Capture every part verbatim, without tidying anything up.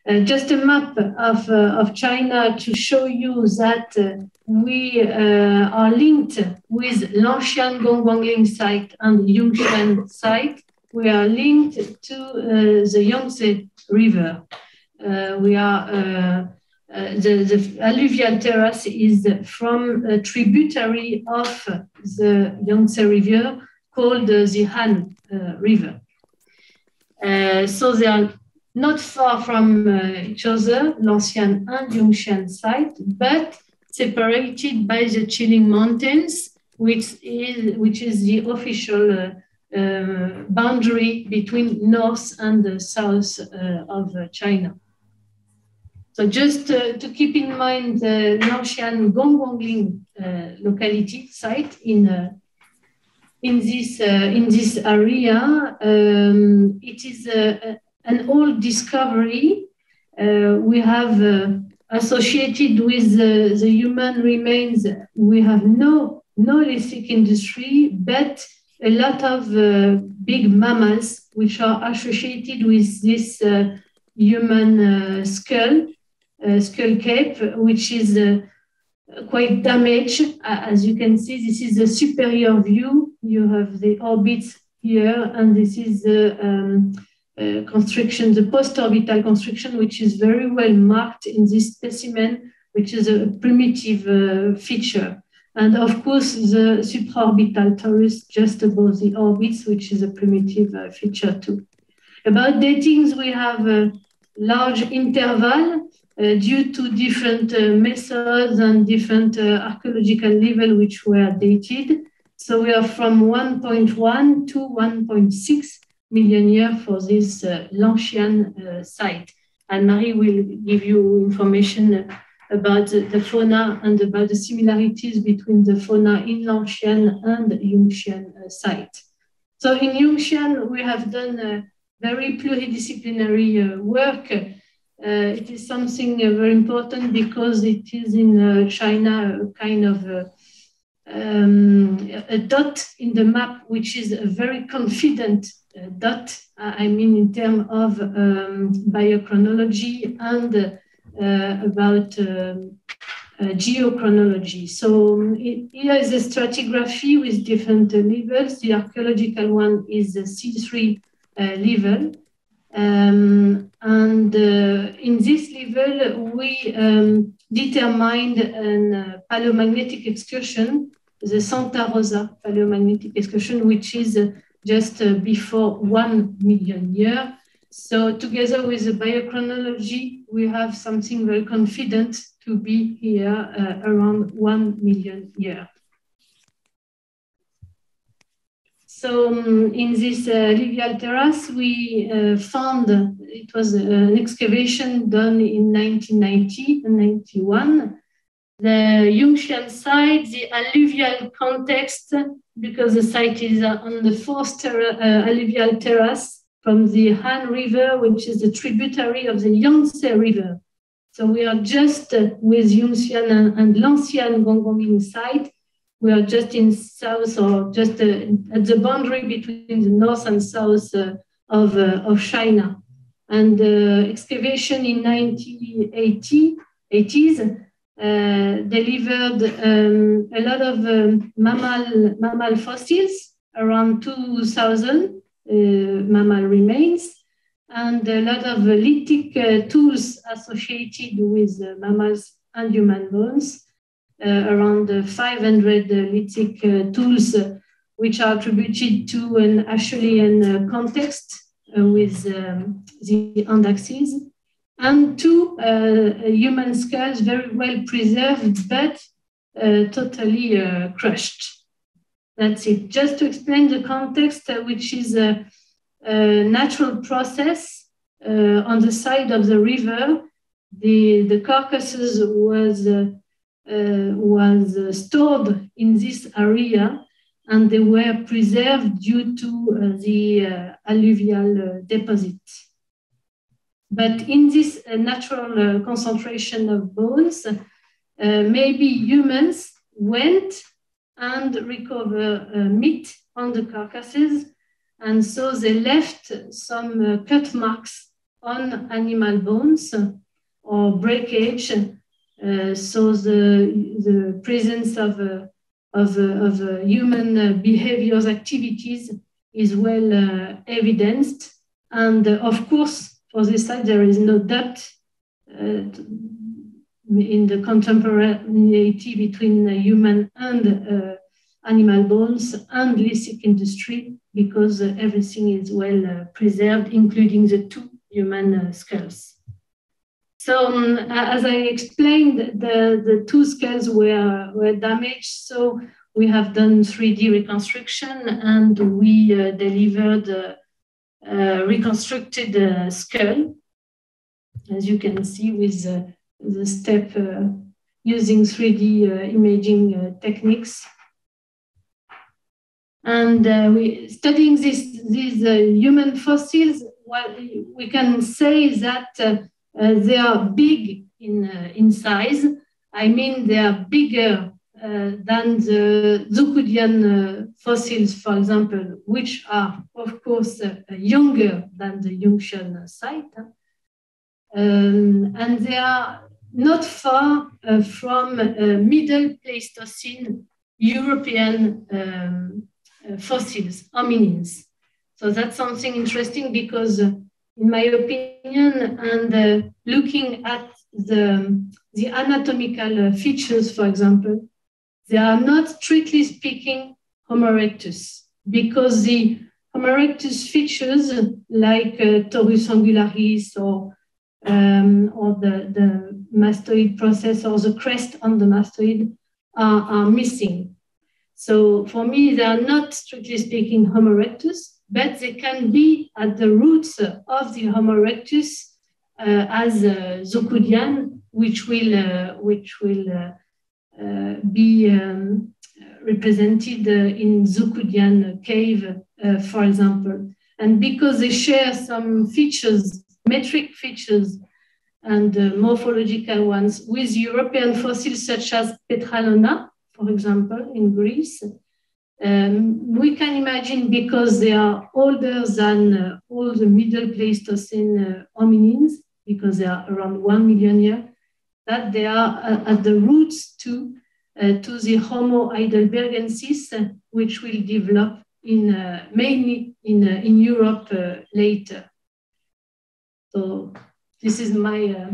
Uh, just a map of, uh, of China to show you that uh, we uh, are linked with Lanshan Gongguangling site and Yongxian site. We are linked to uh, the Yangtze River. Uh, we are, uh, uh, the, the alluvial terrace is from a tributary of the Yangtze River called uh, the Han uh, River. Uh, so they are not far from uh, each other, Lanshan and Yongxian site, but separated by the Chiling Mountains, which is, which is the official uh, uh, boundary between north and the south uh, of uh, China. So just uh, to keep in mind the Lanshan Gongguangling uh, locality site in uh, in this uh, in this area, um, it is a, an old discovery. Uh, we have uh, associated with uh, the human remains. We have no Neolithic industry, but a lot of uh, big mammals which are associated with this uh, human uh, skull, uh, skull cape, which is uh, quite damaged. Uh, as you can see, this is the superior view. You have the orbits here, and this is the um, uh, constriction, the post-orbital constriction, which is very well marked in this specimen, which is a primitive uh, feature. And of course, the supraorbital torus just above the orbits, which is a primitive uh, feature too. About datings, we have a large interval uh, due to different uh, methods and different uh, archaeological level which were dated. So we are from one point one to one point six million years for this uh, Lanshan uh, site. And Marie will give you information about the, the fauna and about the similarities between the fauna in Lanshan and Yongxian uh, site. So in Yongxian, we have done uh, very pluridisciplinary uh, work. Uh, it is something uh, very important because it is in uh, China a kind of uh, um, a dot in the map, which is a very confident uh, dot, uh, I mean in terms of um, biochronology and uh, about um, uh, geochronology. So it, here is a stratigraphy with different uh, levels. The archaeological one is the C three uh, level. Um, and uh, in this level, we um, determined a uh, paleomagnetic excursion, the Santa Rosa paleomagnetic excursion, which is uh, just uh, before one million years. So together with the biochronology, we have something very confident to be here uh, around one million years. So um, in this uh, alluvial terrace, we uh, found, it was uh, an excavation done in nineteen ninety and ninety-one. The Yongxian site, the alluvial context, because the site is uh, on the fourth ter uh, alluvial terrace from the Han River, which is the tributary of the Yangtze River. So we are just uh, with Yongxian and, and Lanshan Gongguangling site. We are just in south or just uh, at the boundary between the north and south uh, of, uh, of China. And uh, excavation in nineteen eighties uh, delivered um, a lot of um, mammal, mammal fossils, around two thousand uh, mammal remains, and a lot of uh, lithic uh, tools associated with uh, mammals and human bones. Uh, around uh, five hundred uh, lithic uh, tools, uh, which are attributed to an Acheulean uh, context uh, with um, the Andaxes, and two uh, human skulls very well preserved, but uh, totally uh, crushed. That's it. Just to explain the context, uh, which is a, a natural process uh, on the side of the river. The, the carcasses was uh, Uh, was uh, stored in this area, and they were preserved due to uh, the uh, alluvial uh, deposit. But in this uh, natural uh, concentration of bones, uh, maybe humans went and recovered uh, meat on the carcasses, and so they left some uh, cut marks on animal bones or breakage. Uh, so the, the presence of, uh, of, uh, of uh, human uh, behaviors activities is well uh, evidenced. And uh, of course, for this side, there is no doubt uh, in the contemporaneity between uh, human and uh, animal bones and lithic industry, because uh, everything is well uh, preserved, including the two human uh, skulls. So um, as I explained, the, the two skulls were, were damaged. So we have done three D reconstruction, and we uh, delivered a, a reconstructed uh, skull, as you can see, with uh, the step uh, using three D uh, imaging uh, techniques. And uh, we studying this, these uh, human fossils, well, we can say that uh, uh, they are big in, uh, in size. I mean, they are bigger uh, than the Zhoukoudian uh, fossils, for example, which are, of course, uh, younger than the Yongshun site. Um, and they are not far uh, from uh, Middle Pleistocene European um, uh, fossils, hominins. So that's something interesting because, uh, in my opinion, and uh, looking at the, the anatomical uh, features, for example, they are not strictly speaking Homo erectus, because the Homo erectus features like uh, Taurus angularis or Um, or the, the mastoid process or the crest on the mastoid are, are missing. So for me, they are not strictly speaking Homo erectus, but they can be at the roots of the Homo erectus uh, as uh, Zhoukoudian, which will, uh, which will uh, uh, be um, represented uh, in Zhoukoudian cave, uh, for example. And because they share some features, metric features and uh, morphological ones with European fossils such as Petralona, for example, in Greece. Um, we can imagine, because they are older than uh, all the Middle Pleistocene uh, hominins, because they are around one million years, that they are uh, at the roots to, uh, to the Homo heidelbergensis, uh, which will develop in, uh, mainly in, uh, in Europe uh, later. So this is my uh,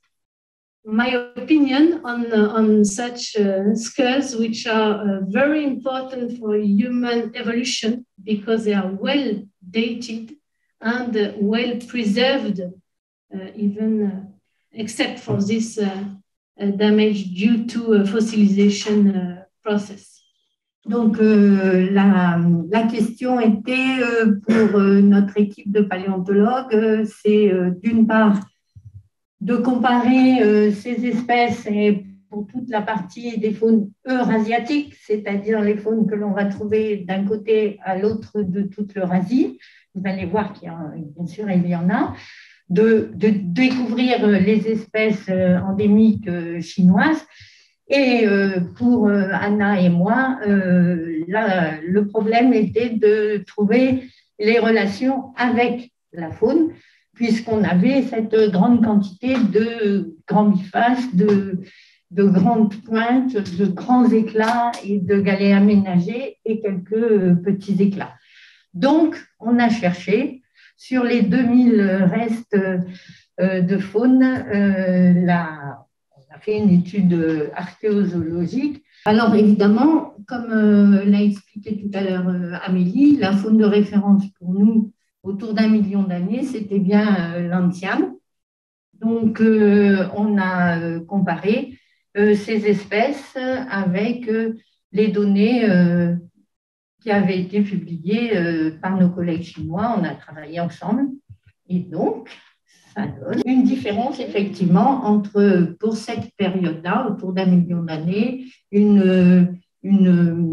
my opinion on uh, on such uh, skulls, which are uh, very important for human evolution because they are well dated and uh, well preserved, uh, even uh, except for this uh, uh, damage due to a fossilization uh, process. Donc, euh, la, la question était euh, pour euh, notre équipe de paléontologues, euh, c'est euh, d'une part de comparer euh, ces espèces et pour toute la partie des faunes eurasiatiques, c'est-à-dire les faunes que l'on va trouver d'un côté à l'autre de toute l'Eurasie. Vous allez voir qu'il y a, bien sûr, il y en a. De, de découvrir les espèces euh, endémiques euh, chinoises. Et euh, pour euh, Anna et moi, euh, là, le problème était de trouver les relations avec la faune, puisqu'on avait cette grande quantité de grands bifaces, de, de grandes pointes, de grands éclats et de galets aménagés et quelques petits éclats. Donc, on a cherché sur les deux mille restes euh, de faune euh, la fait une étude archéozoologique. Alors évidemment, comme euh, l'a expliqué tout à l'heure euh, Amélie, la faune de référence pour nous autour d'un million d'années, c'était bien euh, l'Antium. Donc euh, on a euh, comparé euh, ces espèces avec euh, les données euh, qui avaient été publiées euh, par nos collègues chinois. On a travaillé ensemble et donc ça donne une différence effectivement entre, pour cette période-là, autour d'un million d'années, une, une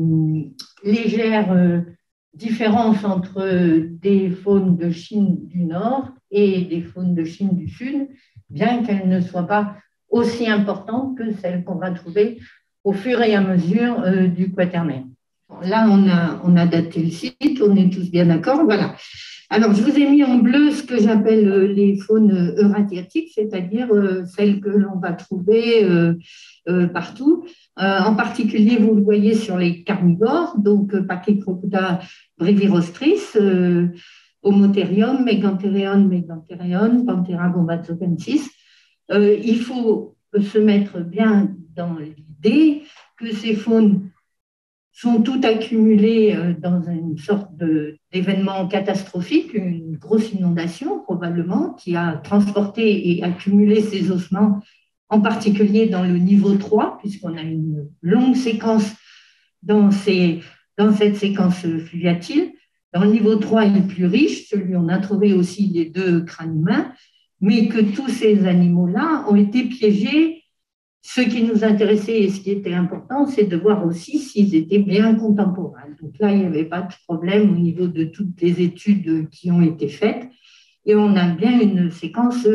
légère différence entre des faunes de Chine du Nord et des faunes de Chine du Sud, bien qu'elles ne soient pas aussi importantes que celles qu'on va trouver au fur et à mesure du Quaternaire. Là, on a, on a daté le site, on est tous bien d'accord, voilà. Alors, je vous ai mis en bleu ce que j'appelle les faunes eurasiatiques, c'est-à-dire celles que l'on va trouver partout. En particulier, vous le voyez sur les carnivores, donc Pachycrocuta brevirostris, Homotherium, Megantherium, Megantherium, Panthera bombazopensis. Il faut se mettre bien dans l'idée que ces faunes sont toutes accumulées dans une sorte d'événement catastrophique, une grosse inondation probablement, qui a transporté et accumulé ces ossements, en particulier dans le niveau trois, puisqu'on a une longue séquence dans, ces, dans cette séquence fluviatile. Dans le niveau trois, il est plus riche, celui où on a trouvé aussi les deux crânes humains, mais que tous ces animaux-là ont été piégés. Ce qui nous intéressait et ce qui était important, c'est de voir aussi s'ils étaient bien contemporains. Donc là, il n'y avait pas de problème au niveau de toutes les études qui ont été faites. Et on a bien une séquence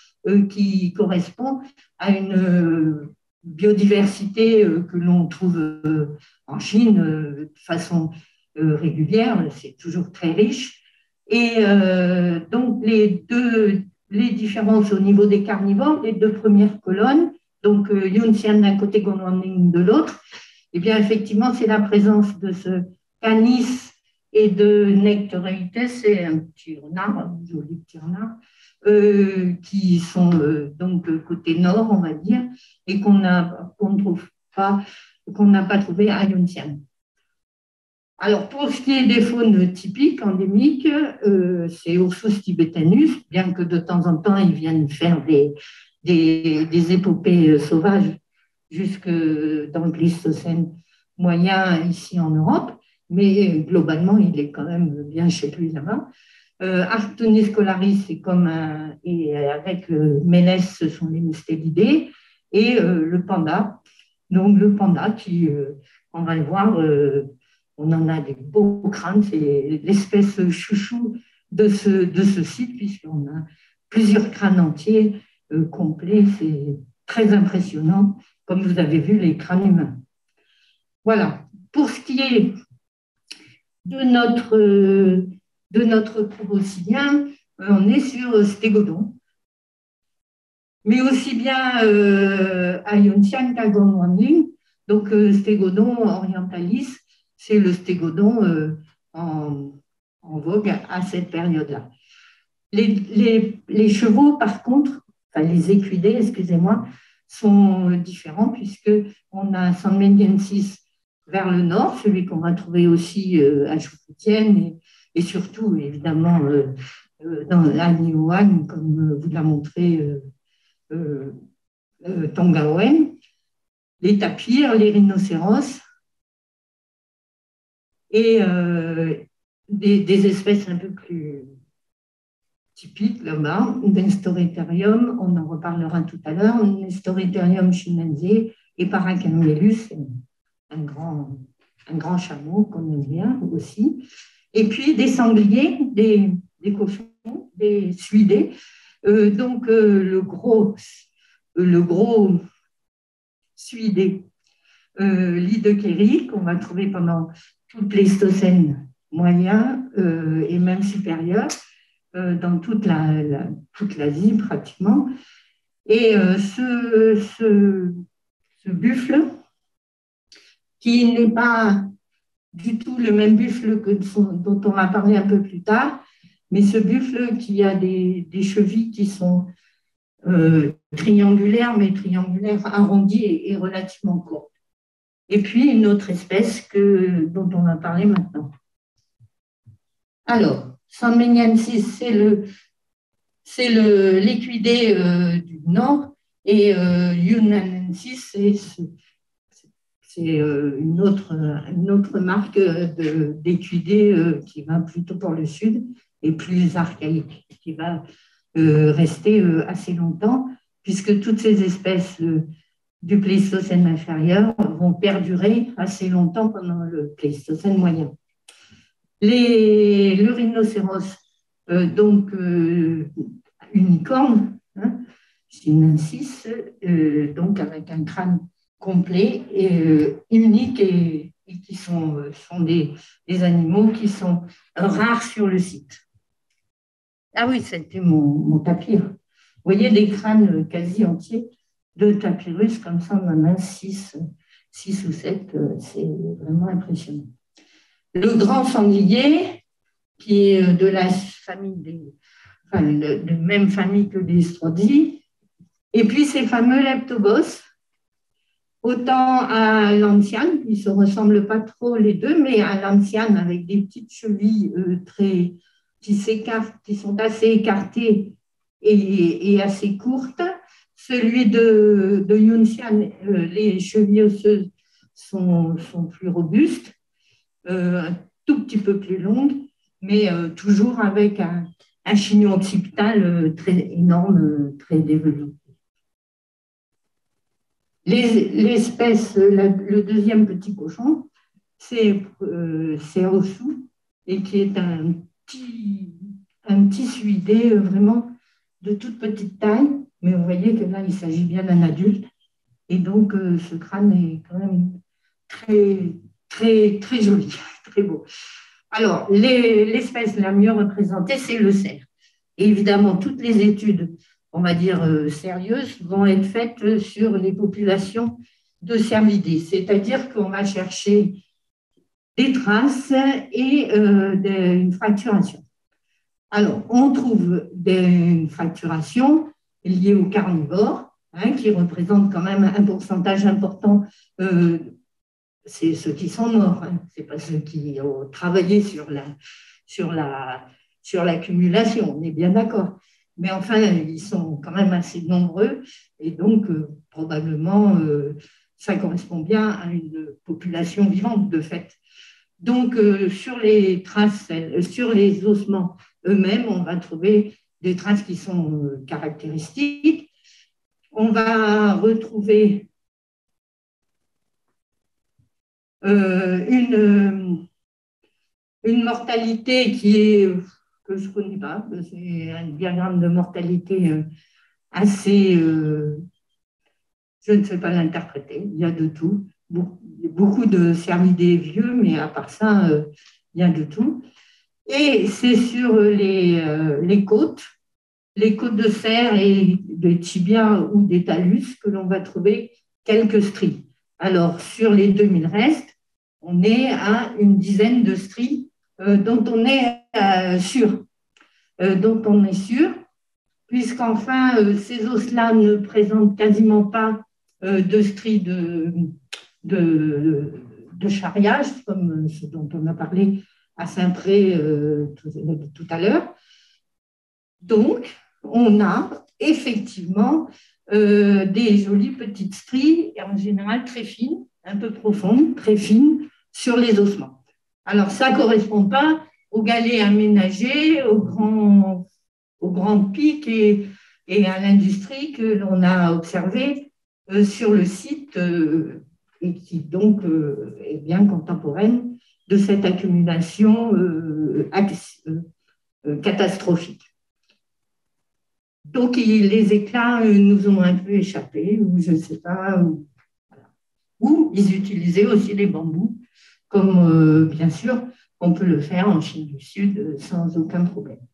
qui correspond à une biodiversité que l'on trouve en Chine de façon régulière. C'est toujours très riche. Et donc, les deux, les différences au niveau des carnivores, les deux premières colonnes, donc Yunxian d'un côté, Gondwanling de l'autre, eh bien, effectivement, c'est la présence de ce canis et de Nectareutes, c'est un petit renard, un joli petit renard, euh, qui sont euh, donc côté nord, on va dire, et qu'on qu'on ne trouve pas, qu'on n'a pas trouvé à Yunxian. Alors, pour ce qui est des faunes typiques, endémiques, euh, c'est Ursus tibetanus, bien que de temps en temps, ils viennent faire des Des, des épopées sauvages jusque dans le Pléistocène moyen ici en Europe, mais globalement, il est quand même bien chez lui là-bas. Euh, Arctonis scolaris, c'est comme un, et avec euh, Ménès, ce sont les mustélidés, et euh, le panda. Donc, le panda qui, euh, on va le voir, euh, on en a des beaux crânes, c'est l'espèce chouchou de ce, de ce site, puisqu'on a plusieurs crânes entiers complet, c'est très impressionnant, comme vous avez vu les crânes humains. Voilà. Pour ce qui est de notre, de notre proboscidien, on est sur Stégodon, mais aussi bien euh, à Yunxian qu'à Gondwanling. Donc, euh, Stégodon orientalis, c'est le Stégodon euh, en, en vogue à cette période-là. Les, les, les chevaux, par contre, enfin les équidés, excusez-moi, sont différents puisqu'on a Sandmengensis vers le nord, celui qu'on va trouver aussi à Choufoutienne et, et surtout, évidemment, dans à Niuan, comme vous l'a montré euh, euh, Tongaoen, les tapirs, les rhinocéros et euh, des, des espèces un peu plus typique là-bas, Nestoritherium, on en reparlera tout à l'heure, Nestoritherium chinense et Paracamelus, un grand, un grand chameau qu'on aime bien aussi. Et puis des sangliers, des, des cochons, des suidés. Euh, donc euh, le gros, le gros suidé, euh, Lidekeri, qu'on va trouver pendant tout le Pléistocène moyen euh, et même supérieur, dans toute la, la, toute l'Asie pratiquement. Et euh, ce, ce, ce buffle, qui n'est pas du tout le même buffle que son, dont on va parler un peu plus tard, mais ce buffle qui a des, des chevilles qui sont euh, triangulaires, mais triangulaires arrondies et, et relativement courtes. Et puis une autre espèce que, dont on va parler maintenant. Alors, Sandmengensis, c'est le, c'est le, l'équidé euh, du nord, et euh, Yunanensis, c'est, c'est euh, une, autre, une autre marque de, d'équidé euh, qui va plutôt pour le sud et plus archaïque, qui va euh, rester euh, assez longtemps, puisque toutes ces espèces euh, du Pléistocène inférieur vont perdurer assez longtemps pendant le Pléistocène moyen. Les, le rhinocéros, euh, donc euh, unicorne, hein, chinensis, euh, donc avec un crâne complet et euh, unique et, et qui sont, sont des, des animaux qui sont rares sur le site. Ah oui, c'était mon, mon tapir. Vous voyez des crânes quasi entiers de tapirus, comme ça, on en a six, six ou sept, c'est vraiment impressionnant. Le grand sanglier, qui est de la famille des, enfin, de, de même famille que les Strozzi, et puis ces fameux leptobos, autant à l'ancienne, ils ne se ressemblent pas trop les deux, mais à l'ancienne, avec des petites chevilles euh, très, qui s'écartent, qui sont assez écartées et, et assez courtes. Celui de, de Yunxian, euh, les chevilles osseuses sont, sont plus robustes, euh, un tout petit peu plus longues, mais euh, toujours avec un, un chignon occipital euh, très énorme, euh, très développé. L'espèce, le deuxième petit cochon, c'est euh, Ossou, et qui est un petit, un petit suidé vraiment de toute petite taille, mais vous voyez que là, il s'agit bien d'un adulte, et donc euh, ce crâne est quand même très, très, très joli, très beau. Alors, l'espèce la mieux représentée, c'est le cerf. Et évidemment, toutes les études, on va dire, euh, sérieuses, vont être faites sur les populations de cervidés. C'est-à-dire qu'on va chercher des traces et euh, des, une fracturation. Alors, on trouve des, une fracturation liée aux carnivores, hein, qui représente quand même un pourcentage important. Euh, c'est ceux qui sont morts, hein, ce n'est pas ceux qui ont travaillé sur la, sur la, sur l'accumulation, on est bien d'accord. Mais enfin, ils sont quand même assez nombreux et donc euh, probablement euh, ça correspond bien à une population vivante de fait. Donc euh, sur les traces, euh, sur les ossements eux-mêmes, on va trouver des traces qui sont euh, caractéristiques. On va retrouver euh, une, une mortalité qui est que je ne connais pas, c'est un diagramme de mortalité euh, assez, euh, je ne sais pas l'interpréter, il y a de tout, beaucoup, beaucoup de cervidés vieux, mais à part ça, euh, il y a de tout. Et c'est sur les, euh, les côtes, les côtes de cerf et des tibias ou des talus que l'on va trouver quelques stries. Alors, sur les deux mille restes, on est à une dizaine de stries euh, dont on est euh, sûr, euh, dont on est sûr, puisqu'enfin, euh, ces os-là ne présentent quasiment pas euh, de stries de, de, de charriage, comme ce dont on a parlé à Saint-Pré euh, tout, tout à l'heure. Donc, on a effectivement euh, des jolies petites stries, et en général très fines, un peu profondes, très fines, sur les ossements. Alors, ça ne correspond pas au galet aménagé, au grand, au grand pic et, et à l'industrie que l'on a observé euh, sur le site euh, et qui donc euh, est bien contemporaine de cette accumulation euh, euh, catastrophique. Donc, les éclats nous ont un peu échappé, ou je ne sais pas, ou, voilà. Ou ils utilisaient aussi les bambous, comme euh, bien sûr on peut le faire en Chine du Sud sans aucun problème.